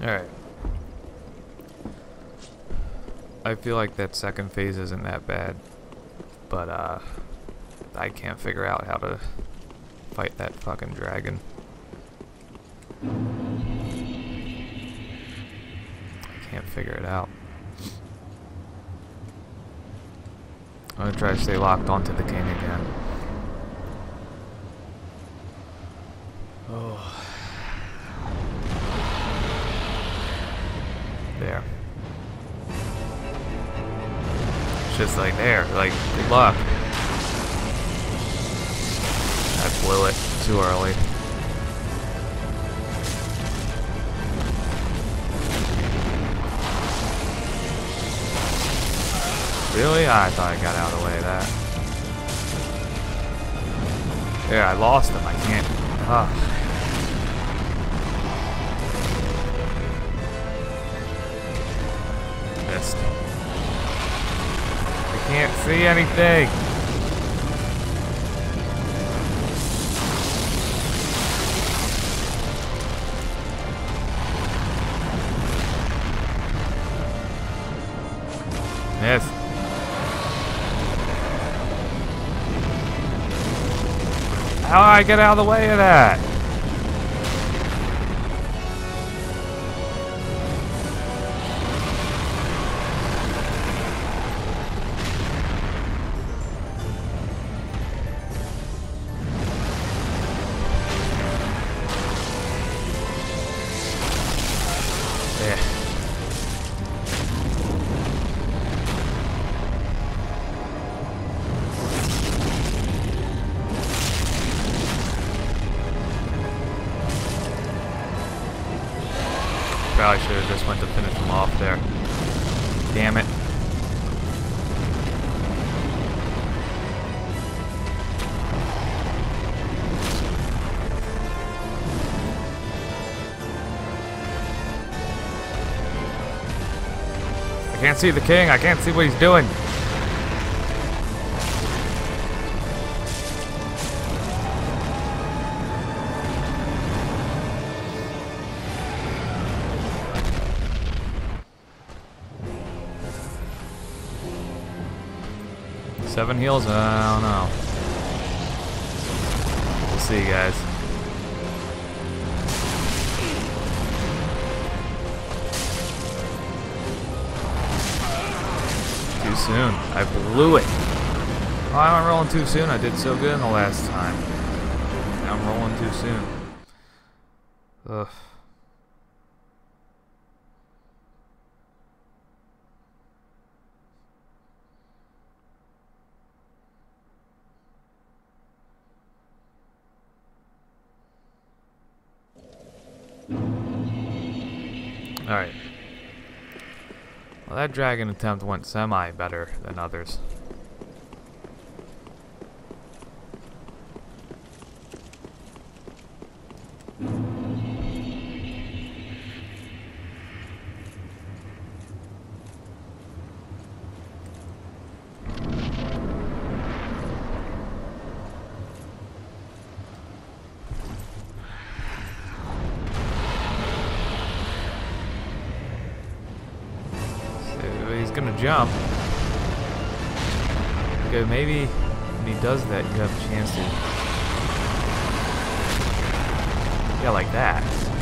Alright. I feel like that second phase isn't that bad. But, I can't figure out how to fight that fucking dragon. I can't figure it out. I'm gonna try to stay locked onto the king again. Oh. There. It's just like there, like, good luck. I blew it too early. Really? I thought I got out of the way of that. There, I lost him. I can't. Missed. I can't see anything. Missed. How do I get out of the way of that? Probably should have just went to finish him off there. Damn it. I can't see the king. I can't see what he's doing. Seven heals? I don't know. We'll see, guys. Too soon. I blew it. Oh, I'm not rolling too soon. I did so good in the last time. Now I'm rolling too soon. Ugh. Alright. Well, that dragon attempt went semi better than others. He's gonna jump. Okay, maybe when he does that, you have a chance to. Yeah, like that.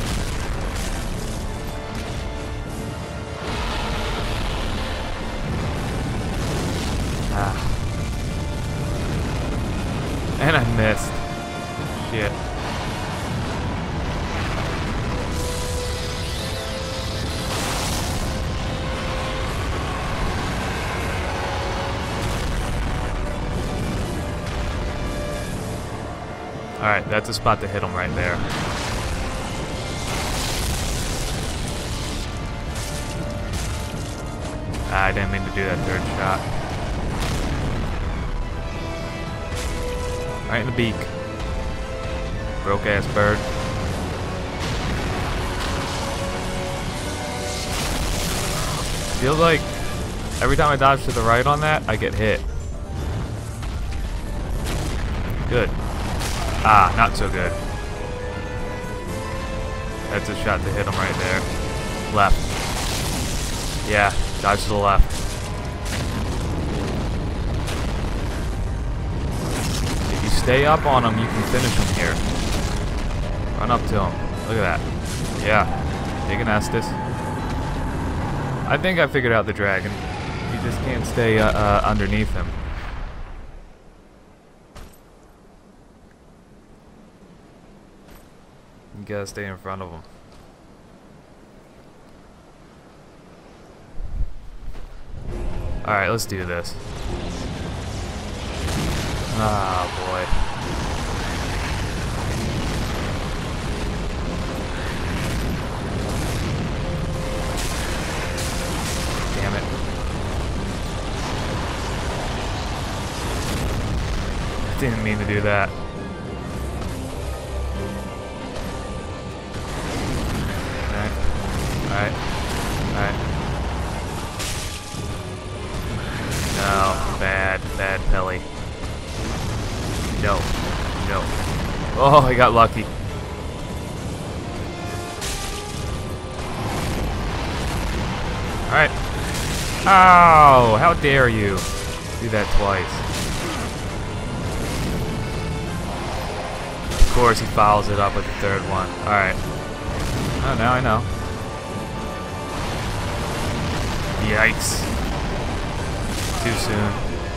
Ah. And I missed. Shit. Alright, that's a spot to hit him right there. I didn't mean to do that third shot. Right in the beak. Broke ass bird. Feels like every time I dodge to the right on that, I get hit. Good. Ah, not so good. That's a shot to hit him right there. Left. Yeah, dodge to the left. If you stay up on him, you can finish him here. Run up to him. Look at that. Yeah. Take an Estus. I think I figured out the dragon. You just can't stay underneath him. You gotta stay in front of him. Alright, let's do this. Ah, boy. Damn it. I didn't mean to do that. Alright. Alright. No, bad Pelly. No. No. Oh, I got lucky. Alright. Ow! How dare you do that twice. Of course he follows it up with the third one. Alright. Oh, now I know. Yikes. Too soon.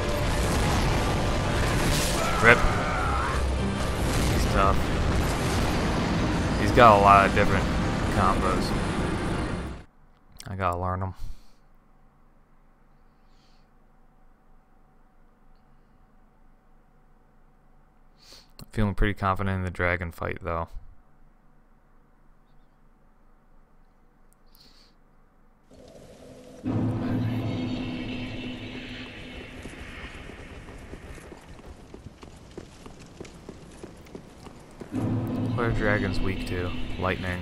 Rip. He's tough. He's got a lot of different combos. I gotta learn them. I'm feeling pretty confident in the dragon fight though. What are dragons weak to? Lightning.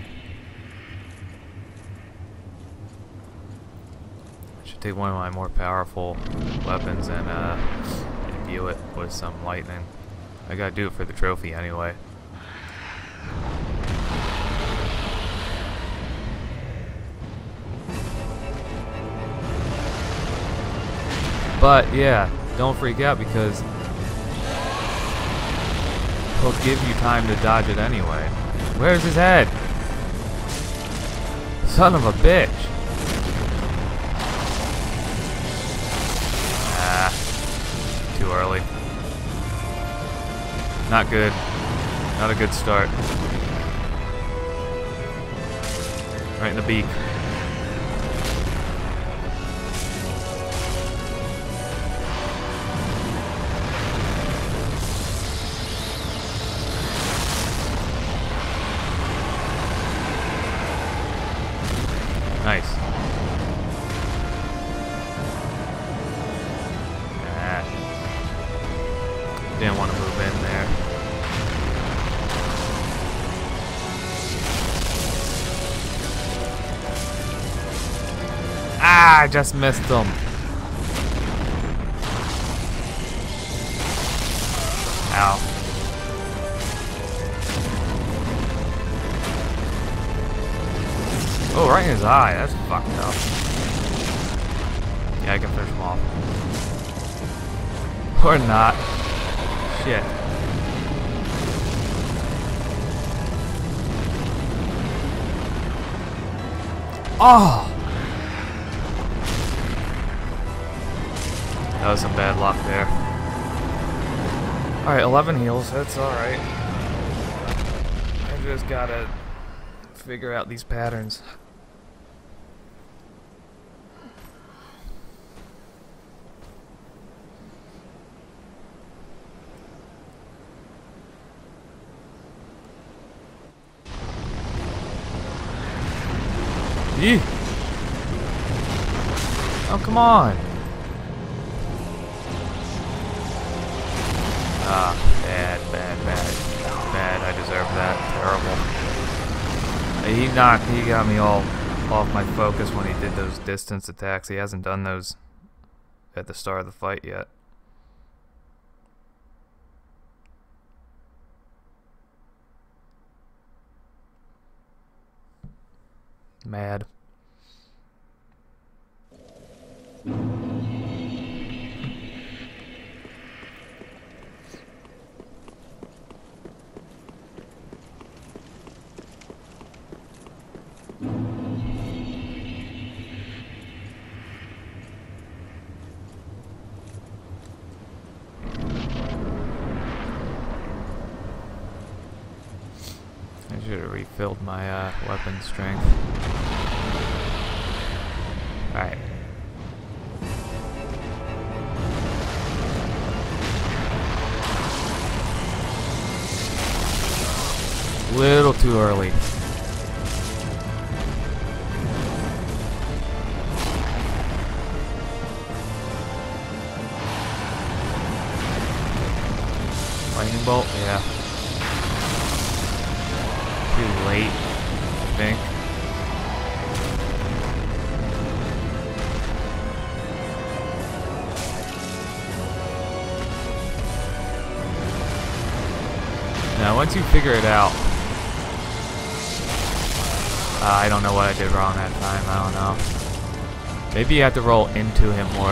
I should take one of my more powerful weapons and imbue it with some lightning. I gotta do it for the trophy anyway. But yeah, don't freak out because he'll give you time to dodge it anyway. Where's his head? Son of a bitch. Ah, too early. Not good. Not a good start. Right in the beak. Nice. Ah. Didn't want to move in there. Ah, I just missed him. Ow. Oh, right in his eye. That's fucked up. Yeah, I can finish him off. Or not. Shit. Oh! That was some bad luck there. Alright, 11 heals. That's alright. I just gotta figure out these patterns. Eee. Oh, come on. Ah, bad. Bad, I deserve that. Terrible. He got me all off my focus when he did those distance attacks. He hasn't done those at the start of the fight yet. Mad. I should have refilled my weapon strength. Alright. Little too early. Lightning bolt, yeah. Too late, I think. Now, once you figure it out, I don't know what I did wrong that time. I don't know. Maybe you have to roll into him more.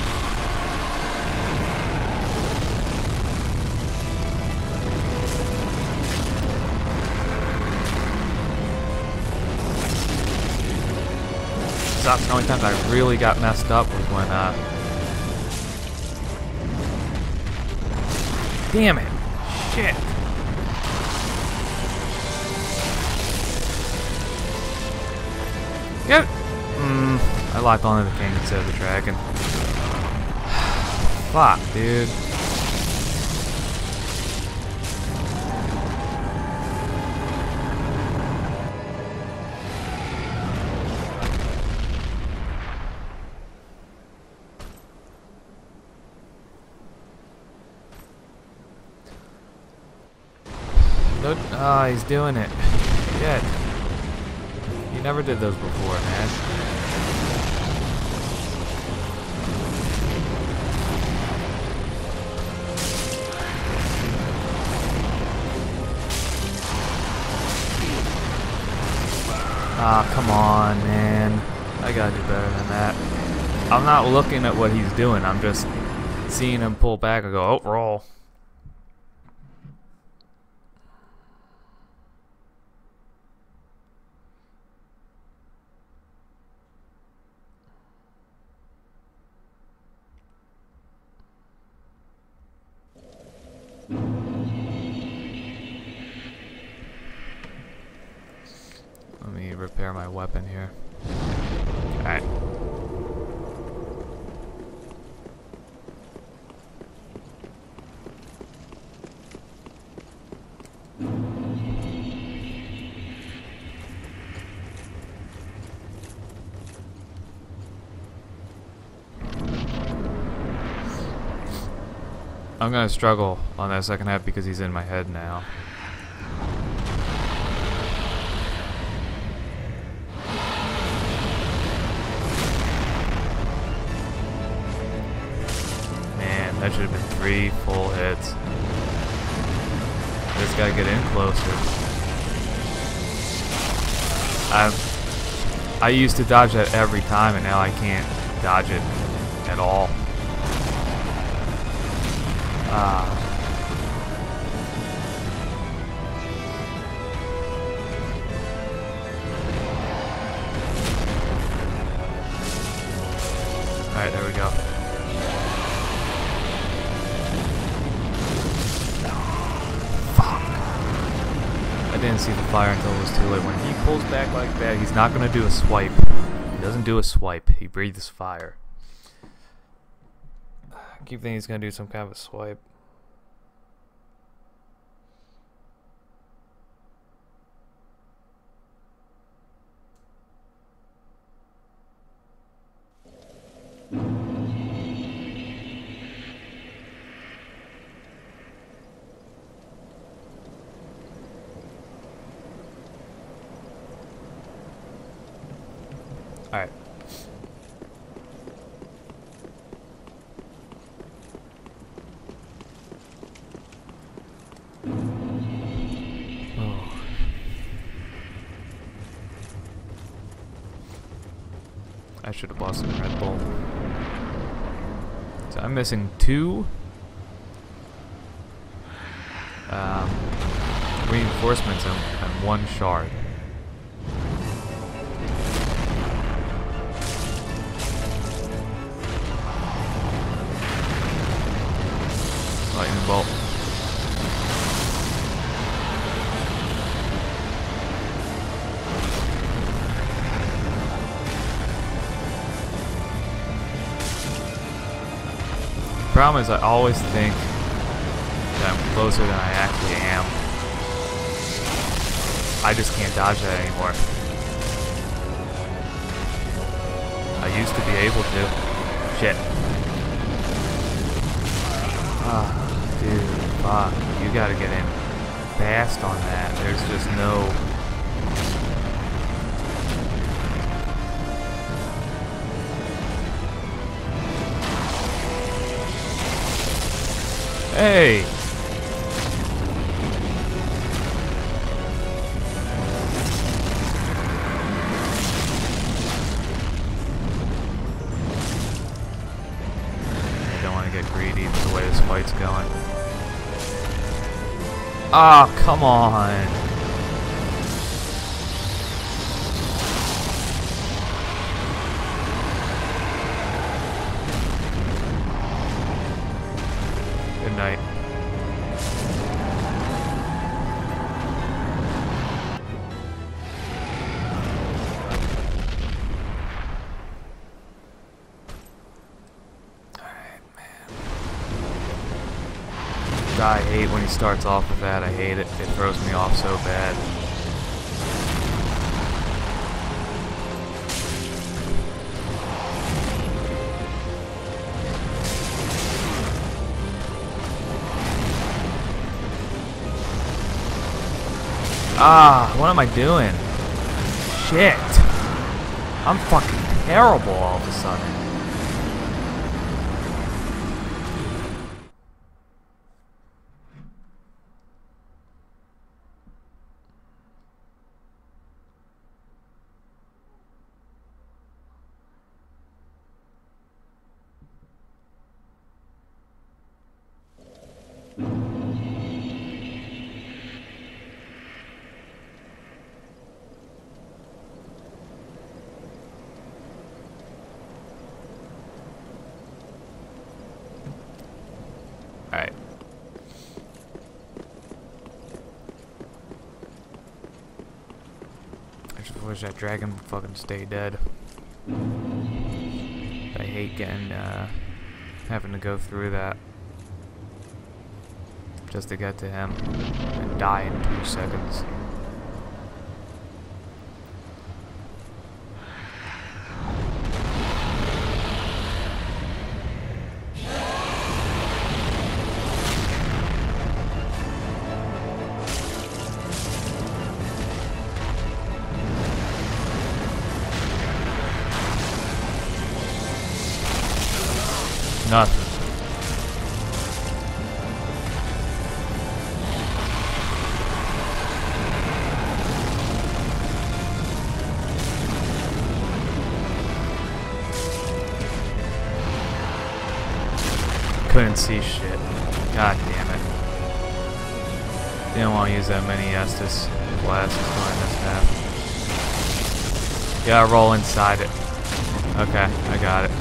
That's the only time I really got messed up was when, damn it! Shit! Yep! I locked onto the king instead of the dragon. Fuck, dude. Ah, he's doing it. Shit. You never did those before, man. Ah, come on, man. I gotta do better than that. I'm not looking at what he's doing. I'm just seeing him pull back and go, oh, roll. Let me repair my weapon here. Alright. I'm gonna struggle on that second half because he's in my head now. Man, that should have been 3 full hits. I just gotta get in closer. I used to dodge that every time, and now I can't dodge it at all. Alright, there we go. Fuck. I didn't see the fire until it was too late. When he pulls back like that, he's not gonna do a swipe. He doesn't do a swipe. He breathes fire. I keep thinking he's gonna do some kind of a swipe. Alright. Oh. I should have bought some Red Bull. So I'm missing 2 reinforcements and 1 shard. Lightning bolt. problem is I always think that I'm closer than I actually am. I just can't dodge that anymore. I used to be able to. Shit. Ah, dude, fuck. You gotta get in fast on that. There's just no... Hey! I don't want to get greedy with the way this fight's going. Ah, come on! Good night. I hate when he starts off with that. I hate it. It throws me off so bad. Ah, what am I doing? Shit. I'm fucking terrible all of a sudden. Alright. I just wish that dragon would fucking stay dead. I hate getting, having to go through that. Just to get to him and die in 2 seconds. Nothing. Couldn't see shit. God damn it. Didn't want to use that many Estus blasts during this map. Yeah, roll inside it. Okay, I got it.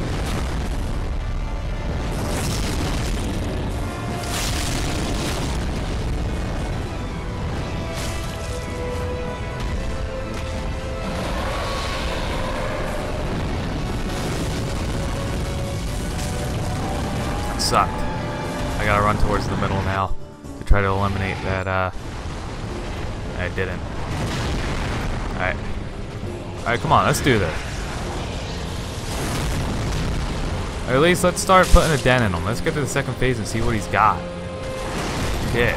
Sucked. I gotta run towards the middle now to try to eliminate that, I didn't. Alright. Alright, come on, let's do this. Or at least let's start putting a dent in him. Let's get to the second phase and see what he's got. Shit.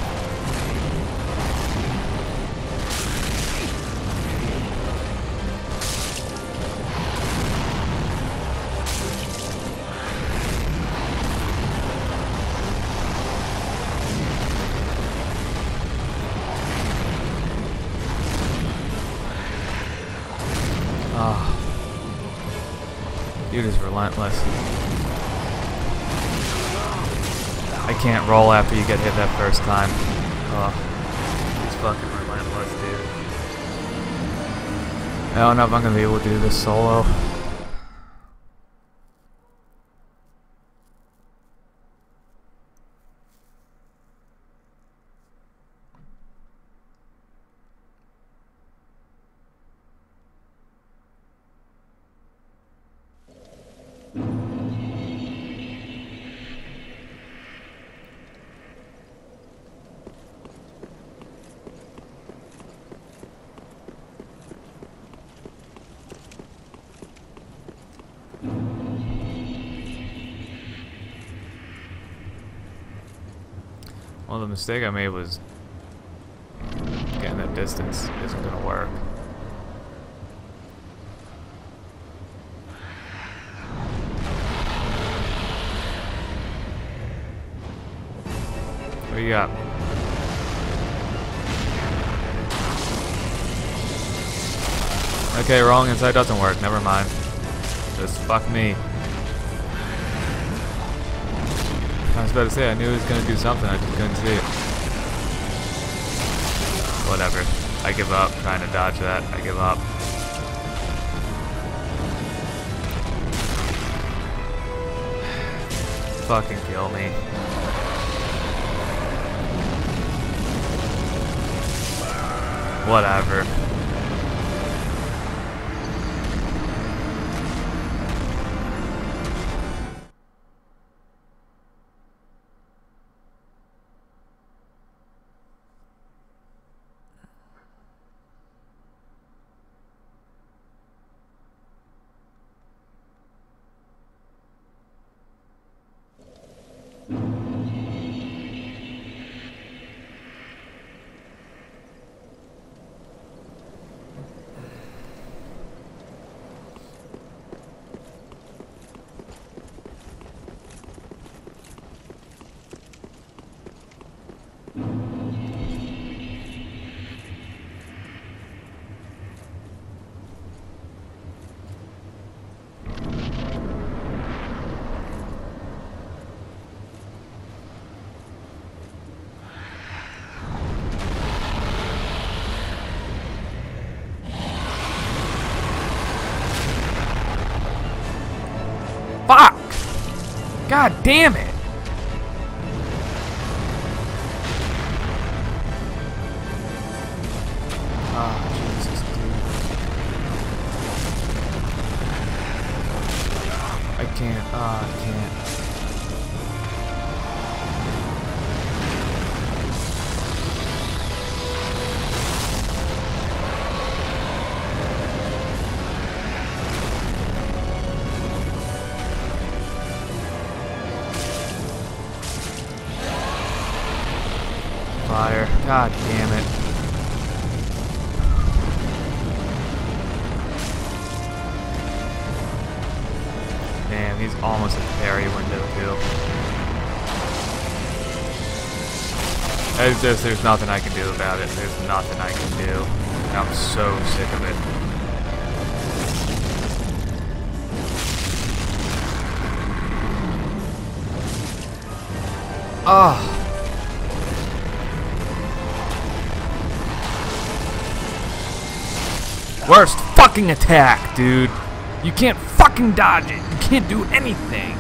Dude is relentless. I can't roll after you get hit that first time. Oh, he's fucking relentless, dude. I don't know if I'm gonna be able to do this solo. mistake I made was getting that distance isn't gonna work. What do you got? Okay, wrong inside doesn't work. Never mind. Just fuck me. I was about to say, I knew he was gonna do something, I just couldn't see it. Whatever. I give up trying to dodge that. I give up. Fucking kill me. Whatever. Fuck! God damn it! Oh, Jesus, dude. I can't. I can't. Fire. God damn it. Damn, he's almost a parry window too. There's nothing I can do about it. There's nothing I can do. I'm so sick of it. Ah. Worst fucking attack, dude. You can't fucking dodge it. You can't do anything.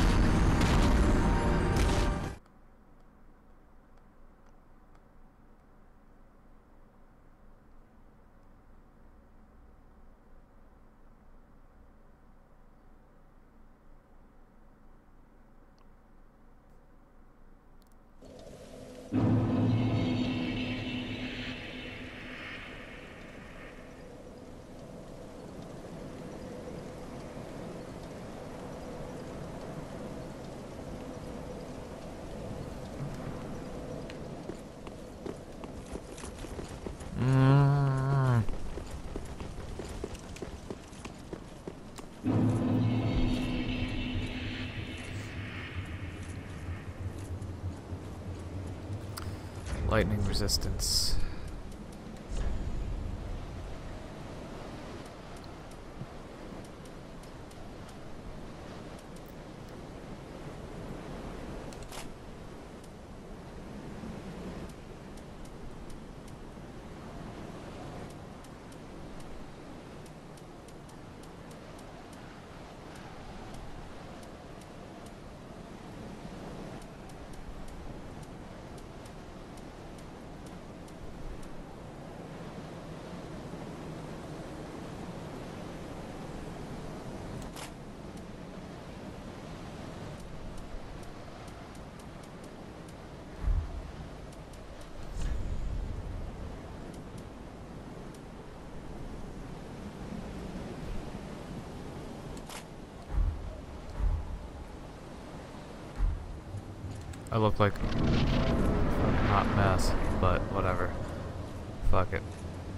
Lightning resistance. I look like a hot mess, but whatever. Fuck it.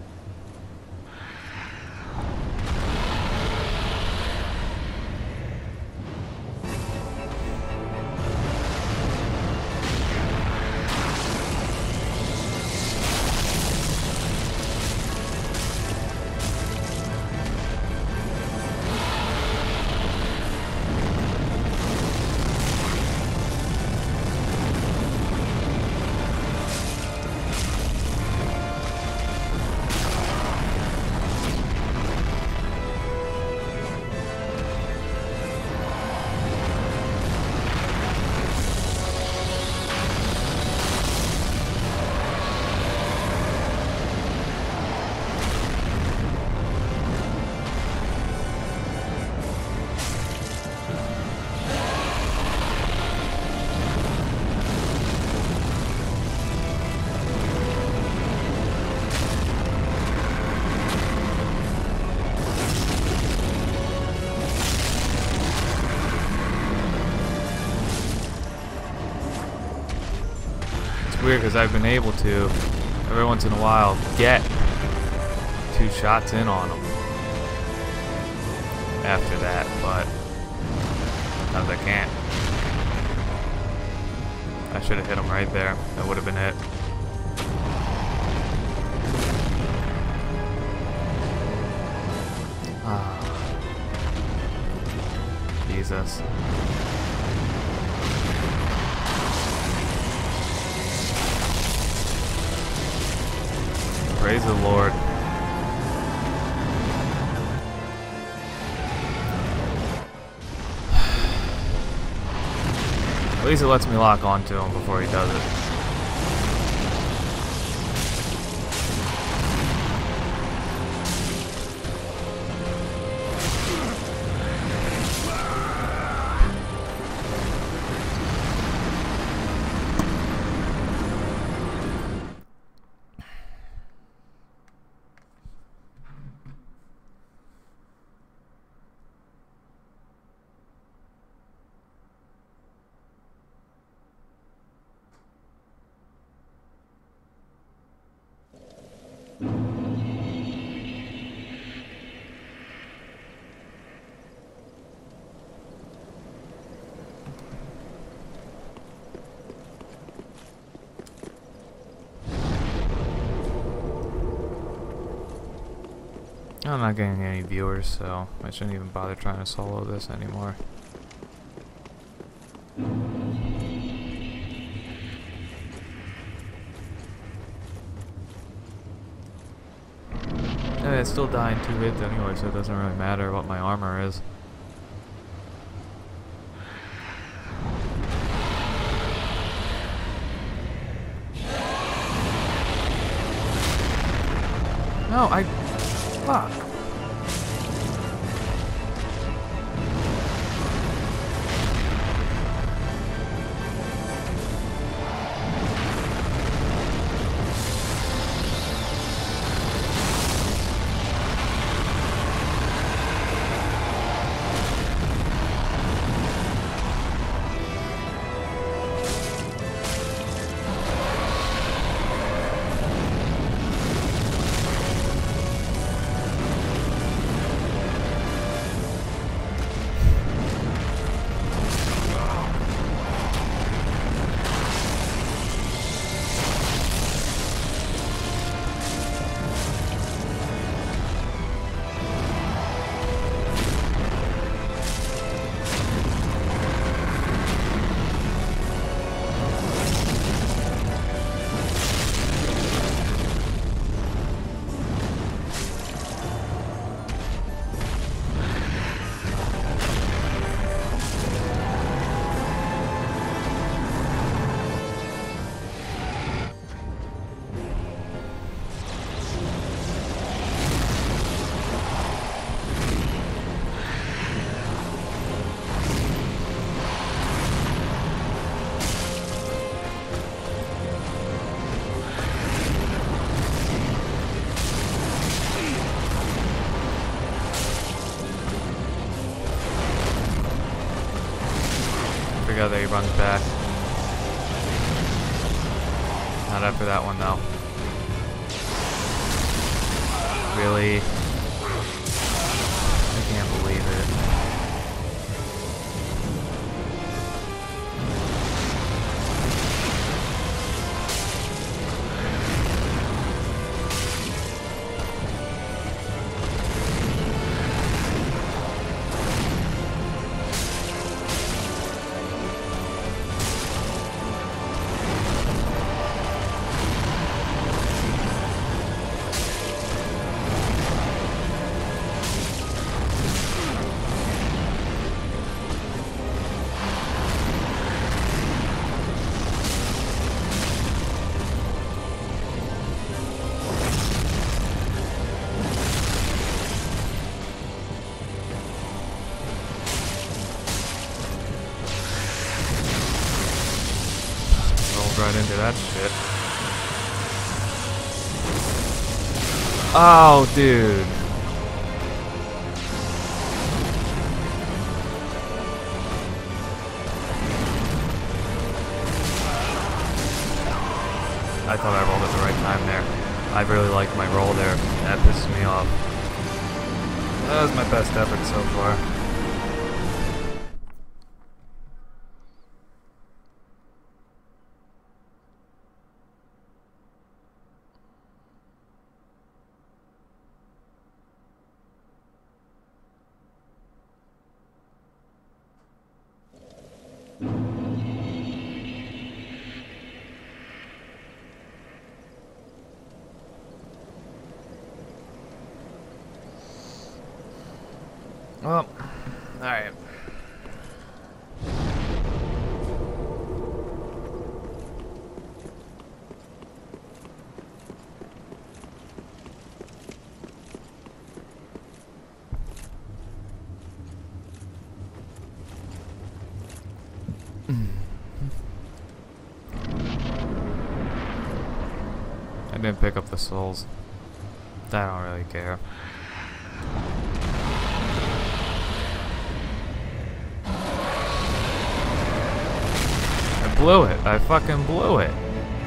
Weird because I've been able to every once in a while get 2 shots in on them after that, but sometimes I can't. I should have hit him right there. That would have been it. Jesus. Praise the Lord. At least it lets me lock onto him before he does it. I'm not getting any viewers, so I shouldn't even bother trying to solo this anymore. And it's still dying 2 hits anyway, so it doesn't really matter what my armor is. No, fuck. That he runs back. Not after that one, though. Really? I can't believe it. Right into that shit. Oh, dude. I thought I rolled at the right time there. I really liked my roll there. That pisses me off. That was my best effort so far. Well, alright. I didn't pick up the souls. I don't really care. Blew it. I fucking blew it.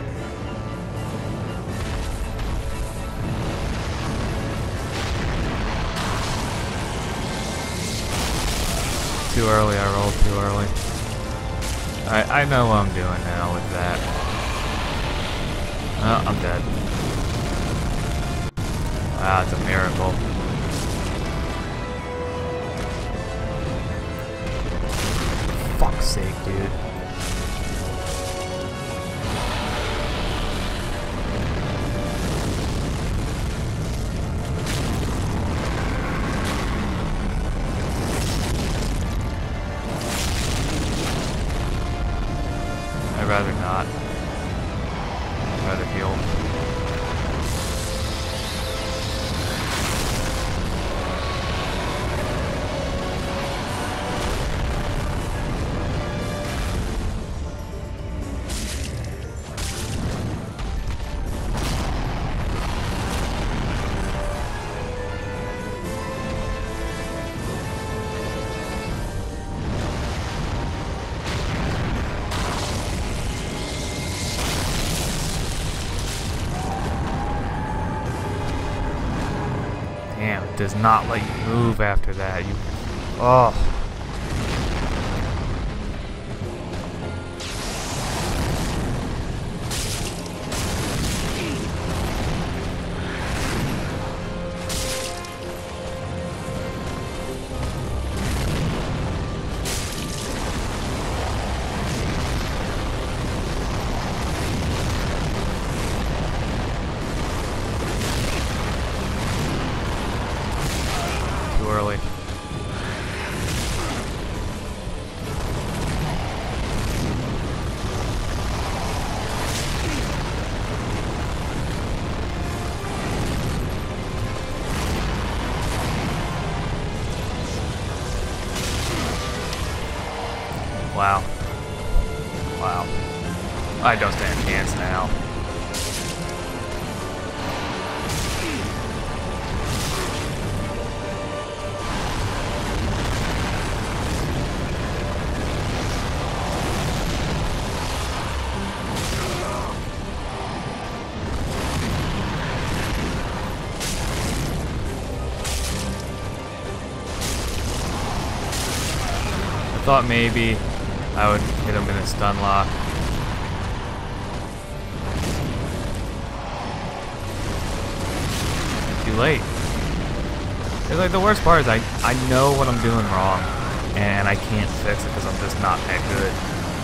Too early. I rolled too early. I know what I'm doing now with that. Oh, I'm dead. Ah, it's a miracle. Fuck's sake, dude. I'd rather not. I'd rather heal. Damn, it does not let you move after that. You, oh. Too early. Wow. Wow. I don't stand a chance now. thought maybe I would hit him in a stun lock. Too late. It's like the worst part is I know what I'm doing wrong, and I can't fix it because I'm just not that good.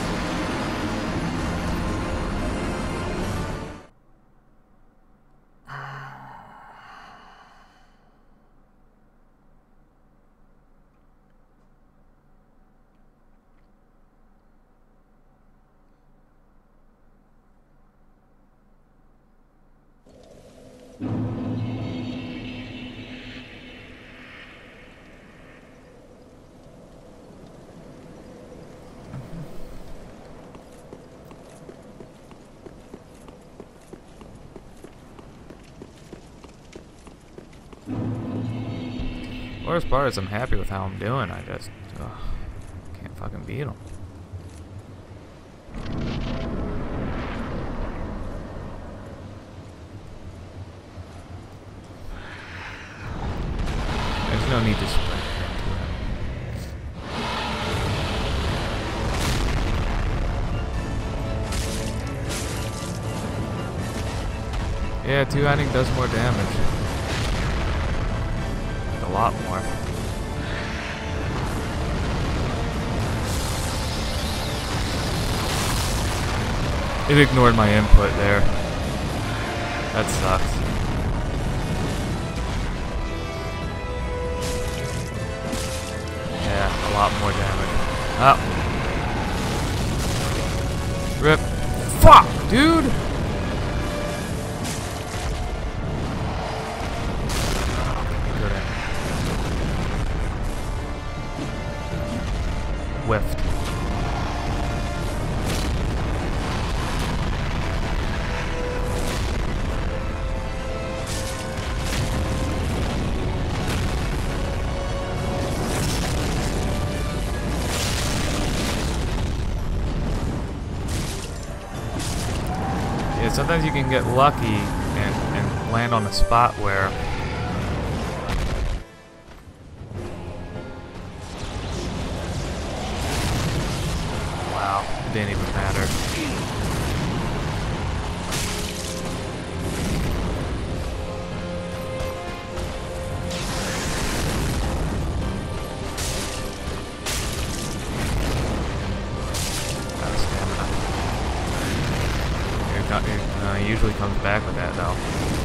Worst part is I'm happy with how I'm doing. I just can't fucking beat them. There's no need to sprint into him. Yeah, two-handing does more damage. A lot more. It ignored my input there. That sucks. Yeah, a lot more damage. Oh. Rip. Fuck, dude! Whiffed. Yeah, sometimes you can get lucky and land on a spot where it didn't even matter. Out of stamina. He usually comes back with that though.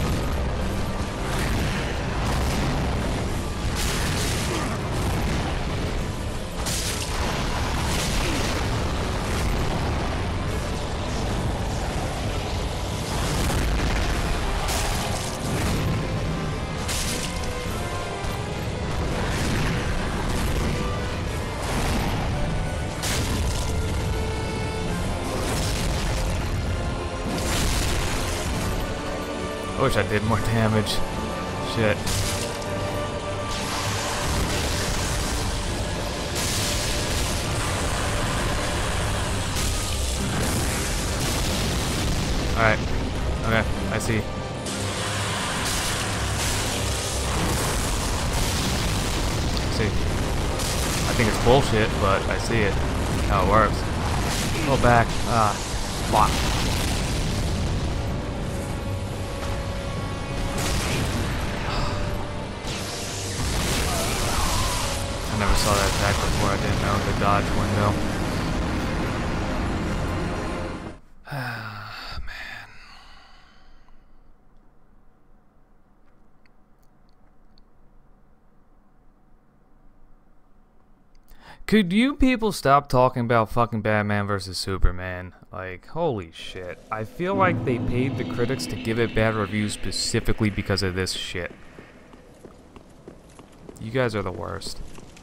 I wish I did more damage. Shit. Alright. Okay, I see. I think it's bullshit, but I see it. How it works. Go back. Ah, fuck. I never saw that attack before. I didn't know the dodge window. Man. Could you people stop talking about fucking Batman versus Superman? Like, holy shit. I feel like they paid the critics to give it bad reviews specifically because of this shit. You guys are the worst.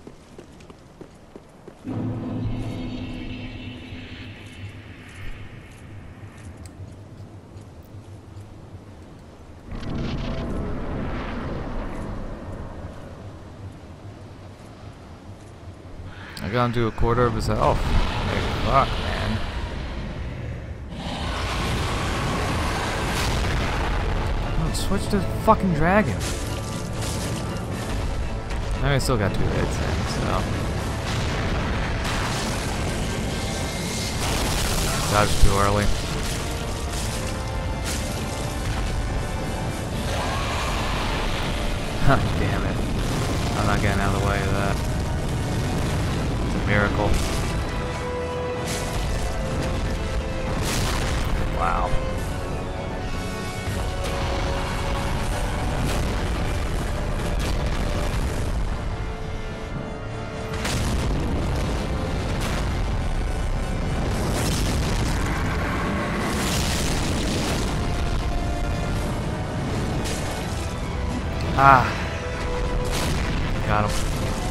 I got him to a quarter of his health. Like, fuck, man. Oh, switch to fucking dragon. I still got 2 hits in, so. Dodged too early. Damn it. I'm not getting out of the way of that. It's a miracle. Wow. Ah. Got him.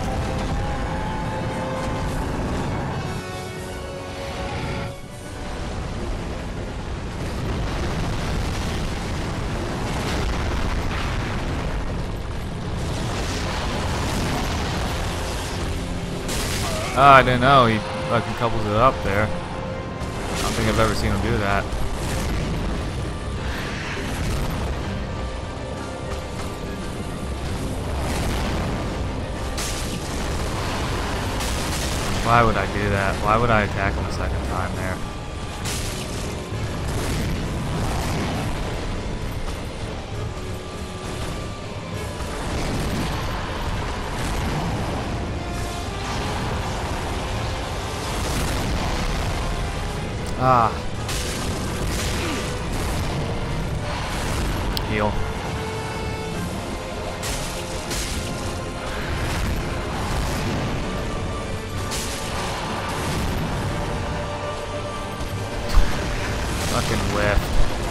Oh, I didn't know he fucking couples it up there. I don't think I've ever seen him do that. Why would I do that? Why would I attack him a second time there? Ah. Heal. Fucking whiff.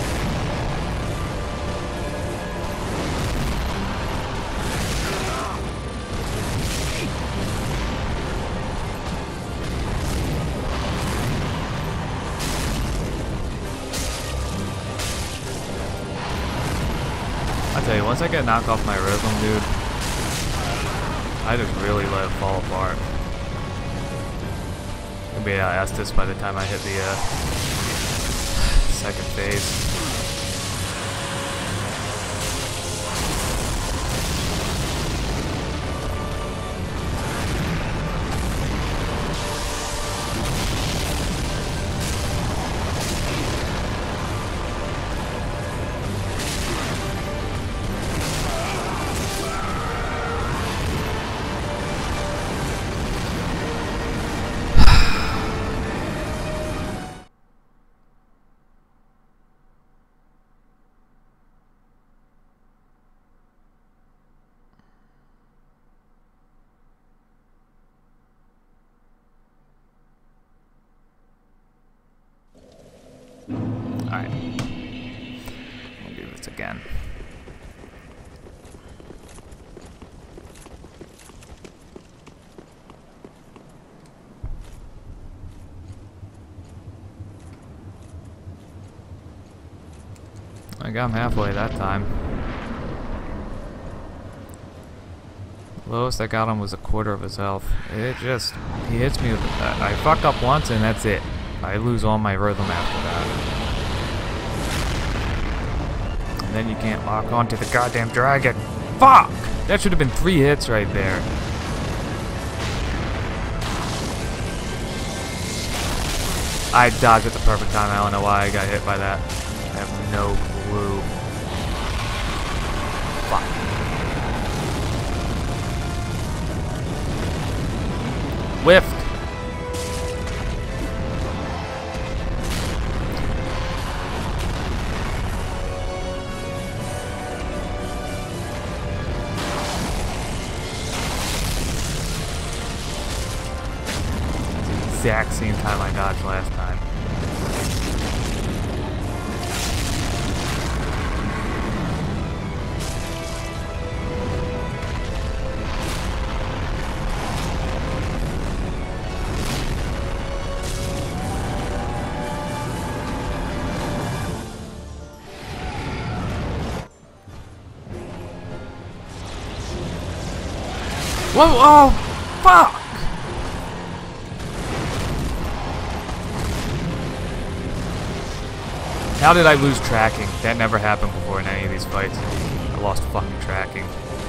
I tell you, once I get knocked off my rhythm, dude, I just really let it fall apart. I'll be out Estus by the time I hit the second phase. Alright. We'll do this again. I got him halfway that time. Lowest I got him was a quarter of his health. He hits me with I fuck up once and that's it. I lose all my rhythm after that. And then you can't lock onto the goddamn dragon. Fuck! That should have been 3 hits right there. I dodged at the perfect time. I don't know why I got hit by that. I have no clue. Fuck. Whiffed. Exact same time I dodged last time. Whoa! Oh, fuck! How did I lose tracking? That never happened before in any of these fights. I lost fucking tracking.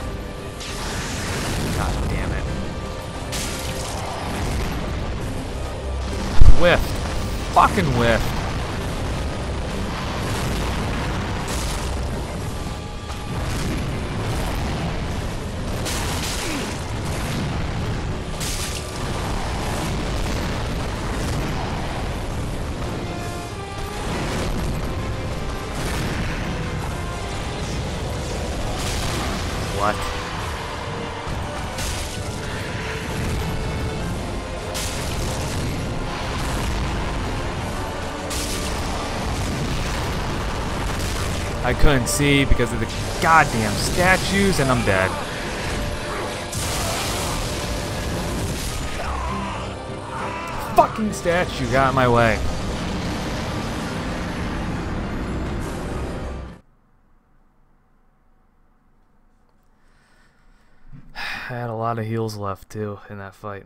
God damn it. Whiff. fucking whiff. What? I couldn't see because of the goddamn statues, and I'm dead. Fucking statue got in my way. I had a lot of heals left too in that fight.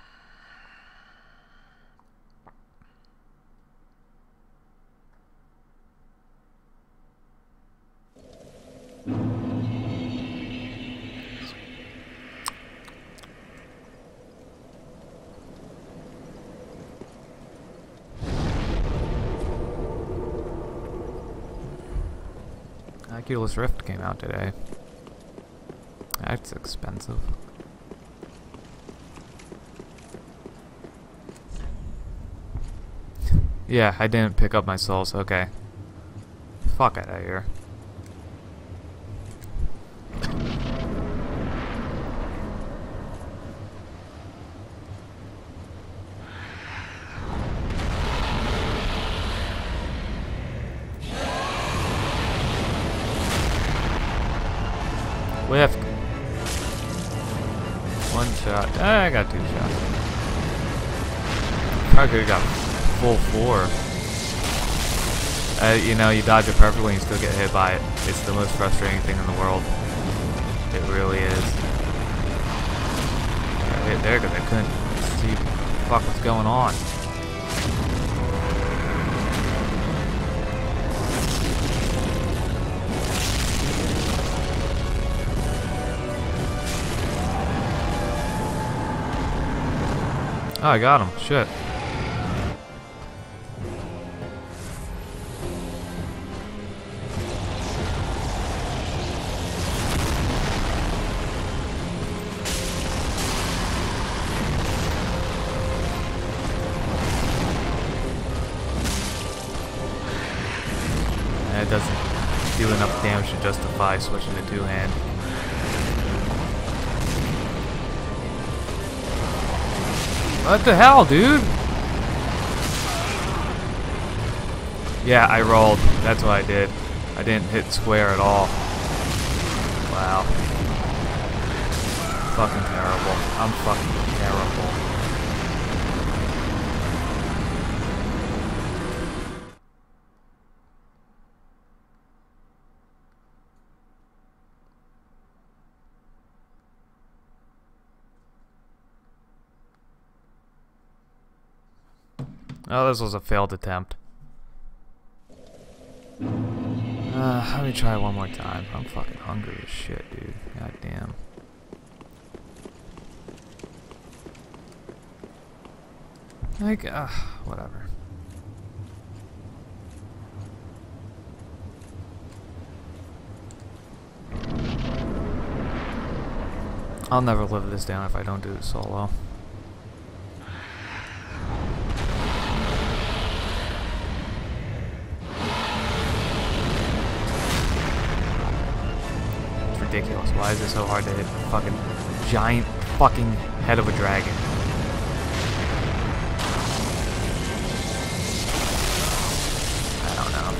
Oculus Rift came out today. That's expensive. Yeah, I didn't pick up my souls. Okay. Fuck out of here. Whiff. One shot. I got 2 shots. Probably could have got full 4. You know, you dodge it perfectly and you still get hit by it. It's the most frustrating thing in the world. It really is. I hit there because I couldn't see what the fuck was going on. Oh, I got him. Shit. And it doesn't do enough damage to justify switching to 2-hand. What the hell, dude? Yeah, I rolled. That's what I did. I didn't hit square at all. Wow. Fucking terrible. I'm fucking terrible. Oh, this was a failed attempt. Let me try one more time. I'm fucking hungry as shit, dude. God damn. Like, whatever. I'll never live this down if I don't do it solo. Ridiculous. Why is it so hard to hit a fucking giant fucking head of a dragon? I don't know.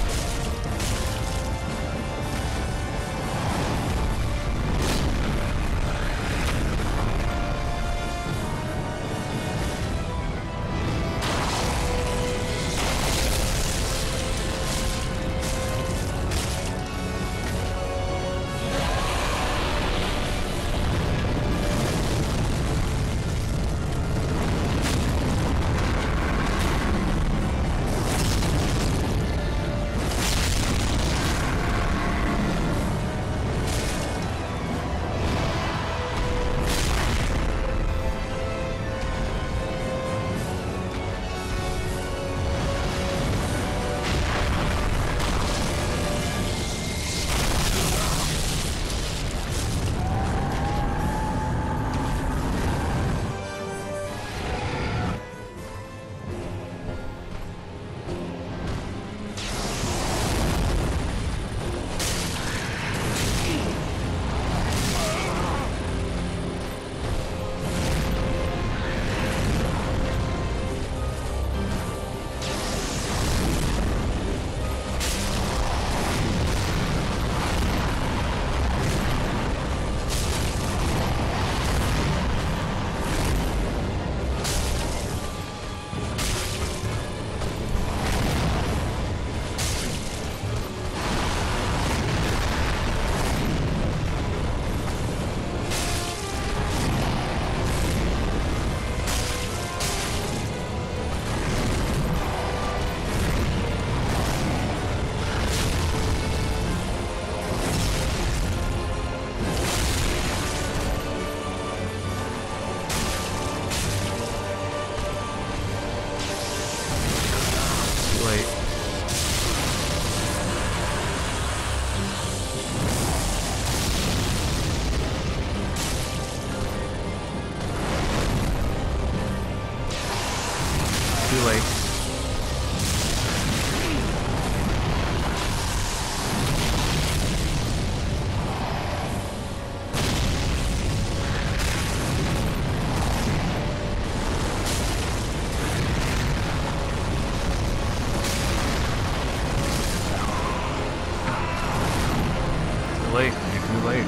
You're too late.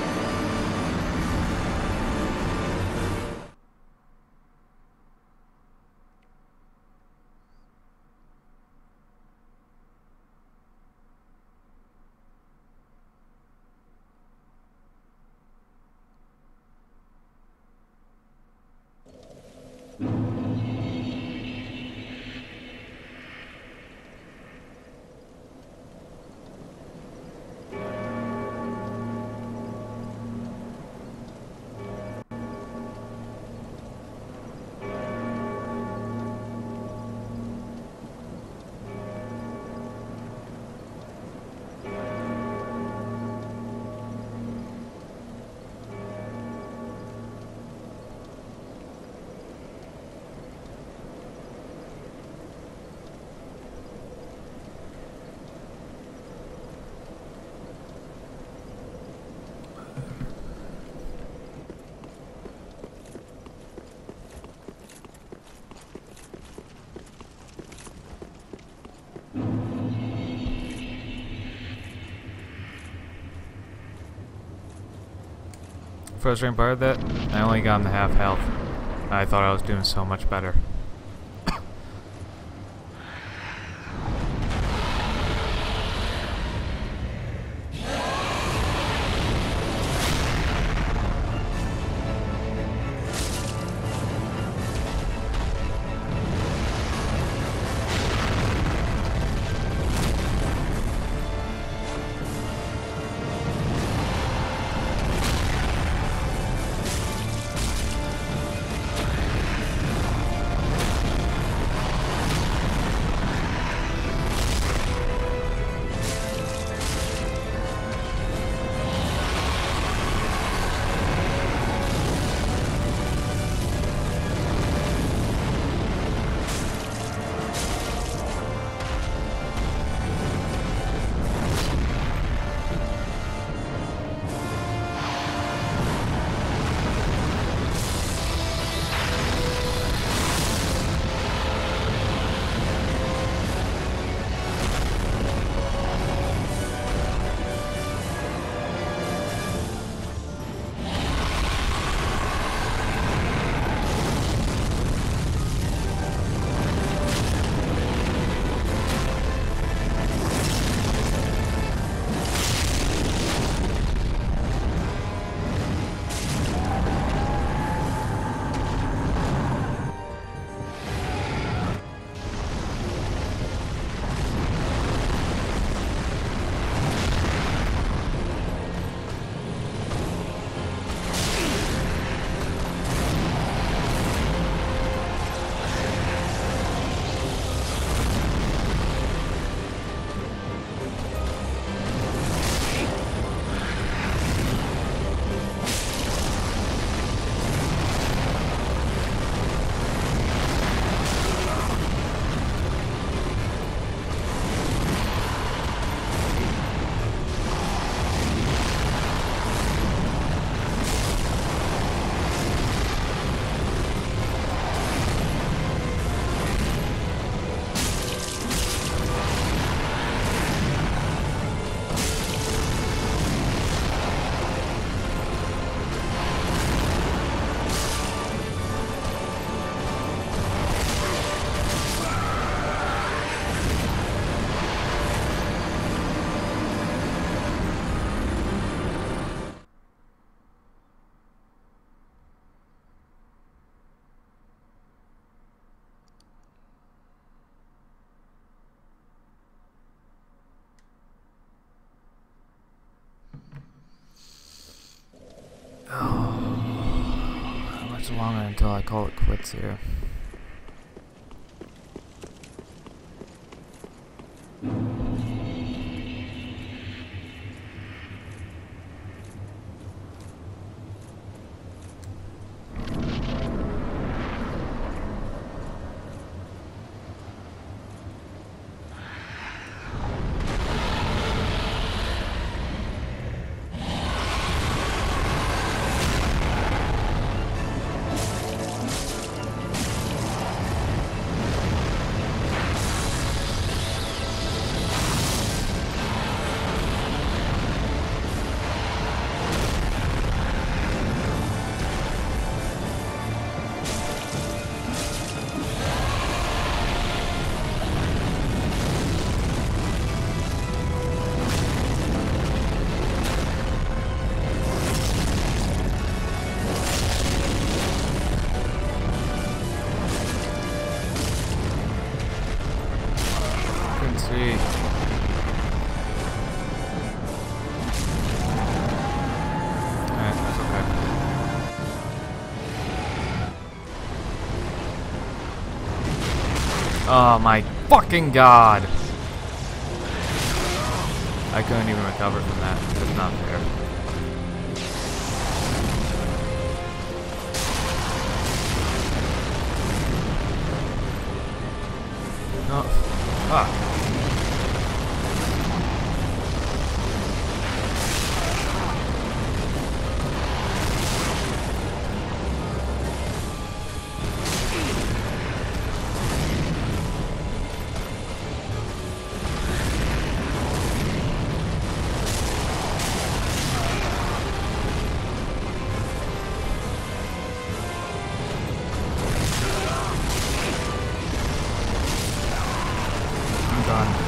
Frustrating part of that, I only got him to half health. I thought I was doing so much better. How much longer until I call it quits here? Oh my fucking god! I couldn't even recover from that. That's not fair. Oh, fuck. I'm done.